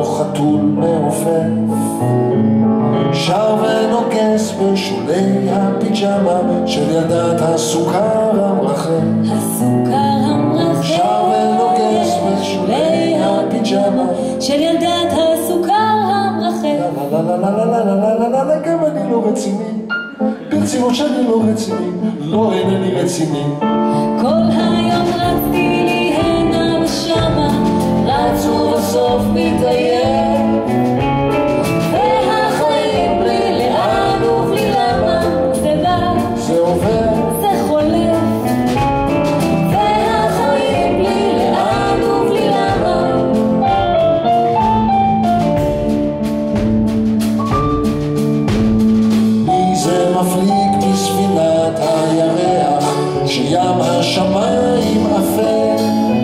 חתול מעופף, שר ונוגס בשולי הפיג'מה של ילדת הסוכר המרחף. שר ונוגס בשולי הפיג'מה של ילדת הסוכר המרחף. לה לה לה לה לה לה לה לה לה, גם אני לא רציני, ברצינות שאני לא רציני, לא אינני רציני. כל היום רצתי לי הנה ושמה, רץ ובסוף מתעייף, והחיים בלי לאן ובלי למה, זה בא, זה עובר, זה חולף, והחיים בלי לאן ובלי למה. מי זה מפליג בספינת הירח שים השמיים אפל?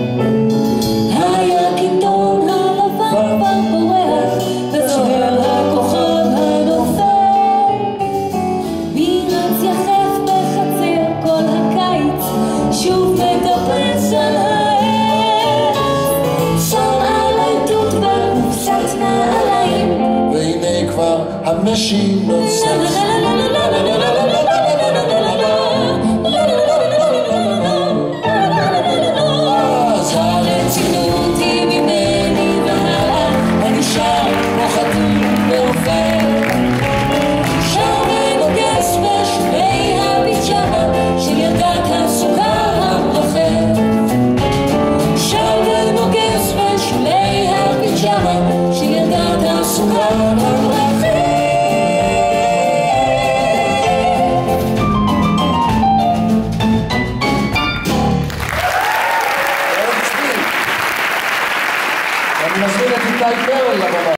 הירקיטון הלבן כבר פורח וזוהר הכוכב הנופל. מי רץ יחף בחציר כל הקיץ, שוב מטפס על העץ, שם עלי תות וקופסת נעליים, והנה כבר המשי נוצץ. אז הרצינות היא ממני והלאה, אני שר כמו חתול מעופף, שר ונוגס בשולי הפיג'מה של ילדת הסוכר המרחף. שר ונוגס בשולי הפיג'מה של ילדת הסוכר המרחף. אני מזמין את איתי פרל לבמה.